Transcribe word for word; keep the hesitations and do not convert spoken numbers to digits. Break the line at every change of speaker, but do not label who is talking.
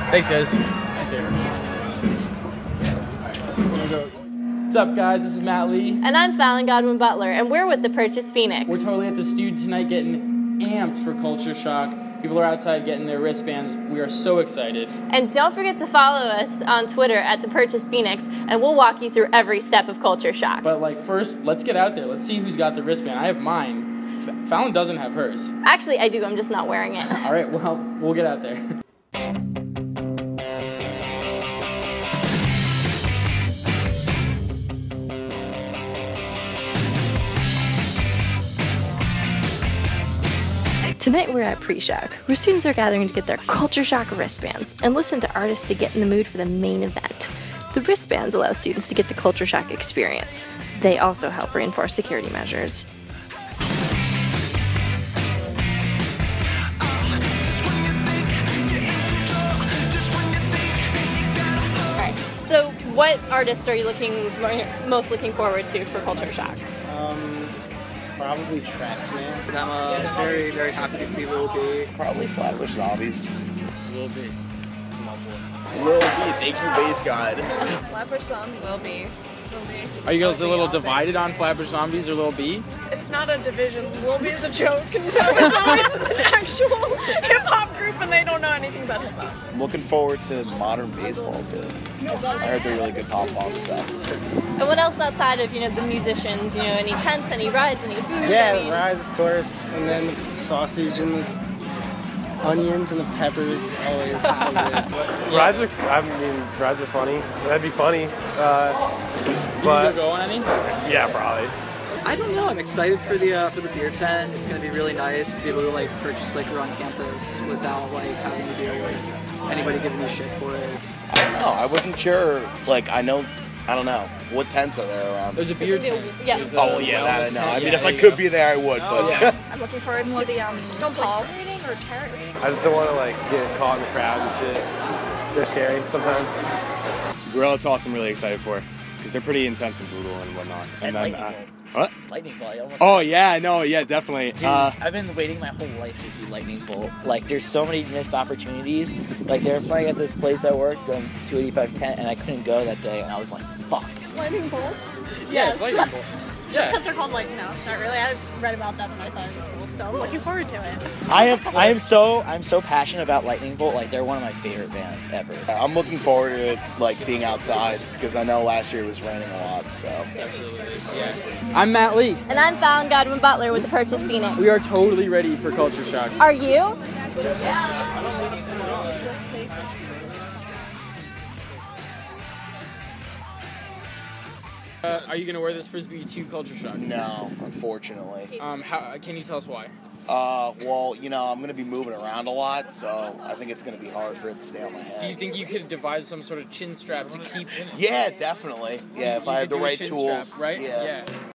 Thanks, guys. What's up, guys? This is Matt Lee.
And I'm Fallon, Godwin-Butler, and we're with the Purchase Phoenix.
We're totally at the studio tonight getting amped for Culture Shock. People are outside getting their wristbands. We are so excited.
And don't forget to follow us on Twitter at the Purchase Phoenix, and we'll walk you through every step of Culture Shock.
But like first, let's get out there. Let's see who's got the wristband. I have mine. F- Fallon doesn't have hers.
Actually, I do. I'm just not wearing it.
All right, well, we'll get out there.
Tonight we're at Pre-Shock, where students are gathering to get their Culture Shock wristbands and listen to artists to get in the mood for the main event. The wristbands allow students to get the Culture Shock experience. They also help reinforce security measures. Alright, so what artists are you looking most looking forward to for Culture Shock?
Um, Probably Tracksman.
I'm uh, very, very happy to see Lil B.
Probably Flatbush Zombies.
Lil B. Come on, boy.
Lil B, thank you, Base God.
Flatbush Zombies. Lil B's. Lil B.
Are you guys a little divided on Flatbush Zombies or Lil B?
It's not a division. Lil B is a joke, and Flatbush Zombies is an actual hip-hop group, and they don't know anything about hip-hop.
I'm looking forward to modern baseball, too. I heard they're really good pop-punk stuff.
And what else outside of, you know, the musicians? You know, any tents, any rides, any food?
Yeah,
I
the
mean,
rides, of course, and then the sausage and the onions and the peppers. Always so good.
Rides are, I mean, rides are funny. That'd be funny. Uh, but
You go on any?
yeah, probably.
I don't know. I'm excited for the uh, for the beer tent. It's gonna be really nice to be able to like purchase liquor on campus without like having to deal with anybody giving me shit for it.
I don't know. I wasn't sure. Like, I know, I don't know. What tents are there around?
There's a beer
There's
tent.
gonna be a- yeah.
There's a
Oh, well, yeah, that I
wellness
know.
tent.
I mean,
Yeah,
if I
there you
could
go.
be there, I would,
Oh,
but...
yeah.
I'm looking forward to the um, ball reading or tarot reading.
I just don't want to like get caught in the crowd and shit. They're scary sometimes.
Gorilla Toss I'm really excited for because they're pretty intense and brutal and whatnot. And,
And
then,
lightning
uh,
bolt.
what?
Lightning bolt. I almost
Oh yeah, no, yeah, definitely.
Dude,
Uh,
I've been waiting my whole life to see lightning bolt. Like, there's so many missed opportunities. Like, they were playing at this place I worked, um, two eighty-five Kent, and I couldn't go that day, and I was like, fuck.
Lightning bolt?
Yeah, it's lightning bolt.
Just
Yeah.
because they're called lightning, no, not really. I read about them and I thought it was cool, so I'm looking forward to it.
I am I am so I'm so passionate about Lightning Bolt. Like, they're one of my favorite bands ever.
I'm looking forward to it, like, being outside, because I know last year it was raining a lot, so...
Yeah. I'm Matt Lee.
And I'm Fallon, Godwin-Butler with the Purchase Phoenix.
We are totally ready for Culture Shock.
Are you?
Uh, are you gonna wear this Frisbee to Culture Shock?
No, unfortunately.
Um, how can you tell us why?
Uh, well, you know, I'm going to be moving around a lot, so I think it's going to be hard for it to stay on my head.
Do you think you could devise some sort of chin strap to keep?
Yeah, definitely. Yeah, if
You
I had
could
the
do a
right
chin
tools.
strap, right?
Yeah.
yeah.